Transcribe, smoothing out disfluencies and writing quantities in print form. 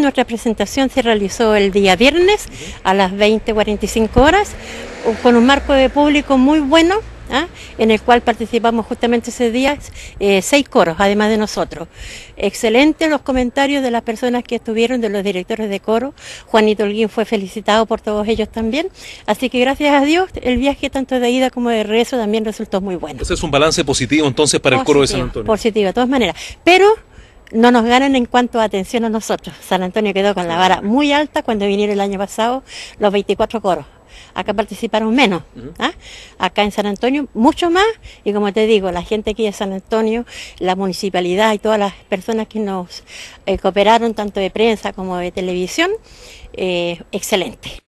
nuestra presentación se realizó el día viernes a las 20:45 horas, con un marco de público muy bueno, en el cual participamos justamente ese día 6 coros, además de nosotros. Excelentes los comentarios de las personas que estuvieron, de los directores de coro. Juanito Holguín fue felicitado por todos ellos también. Así que gracias a Dios, el viaje tanto de ida como de regreso también resultó muy bueno. Ese es un balance positivo entonces para el coro de San Antonio. Positivo, de todas maneras. Pero no nos ganan en cuanto a atención a nosotros. San Antonio quedó con la vara muy alta cuando vinieron el año pasado los 24 coros. Acá participaron menos, acá en San Antonio mucho más, y como te digo, la gente aquí de San Antonio, la municipalidad y todas las personas que nos cooperaron, tanto de prensa como de televisión, excelente.